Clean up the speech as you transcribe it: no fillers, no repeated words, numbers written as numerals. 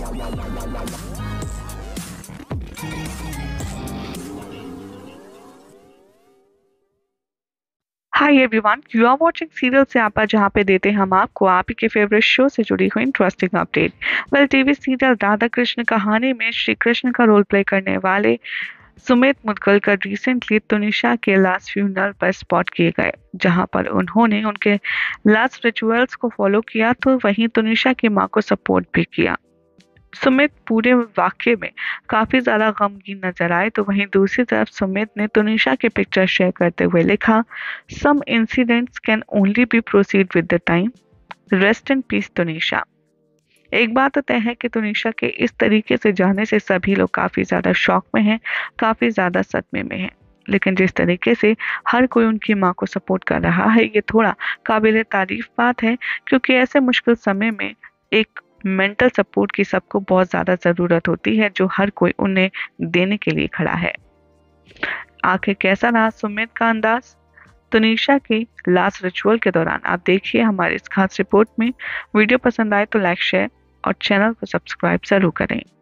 Hi everyone, you are watching serial Syapa, जहाँ पे देते हम आपको आप ही के फेवरेट शो से जुड़ी हुई interesting update. Well, TV serial Radha Krishna कहानी में श्री कृष्ण का रोल प्ले करने वाले सुमित मुदगलकर रिसेंटली तुनिशा के लास्ट फ्यूनरल पर स्पॉट किए गए, जहां पर उन्होंने उनके लास्ट रिचुअल्स को फॉलो किया तो वहीं तुनिशा की मां को सपोर्ट भी किया। सुमित पूरे वाक्य में काफी ज्यादा गमगीन नजर आए, तो वहीं दूसरी तरफ सुमित ने तुनिशा की पिक्चर शेयर करते हुए लिखा, some incidents can only be proceed with the time, rest in peace Tunisha. एक बात तो तय है कि तुनिशा के इस तरीके से जाने से सभी लोग काफी ज्यादा शॉक में हैं, काफी ज्यादा सदमे में हैं। लेकिन जिस तरीके से हर कोई उनकी मां को सपोर्ट कर रहा है, ये थोड़ा काबिले तारीफ बात है, क्योंकि ऐसे मुश्किल समय में एक मेंटल सपोर्ट की सबको बहुत ज्यादा जरूरत होती है, जो हर कोई उन्हें देने के लिए खड़ा है। आखिर कैसा रहा सुमित का अंदाज तुनिशा के लास्ट रिचुअल के दौरान, आप देखिए हमारे इस खास रिपोर्ट में। वीडियो पसंद आए तो लाइक, शेयर और चैनल को सब्सक्राइब जरूर करें।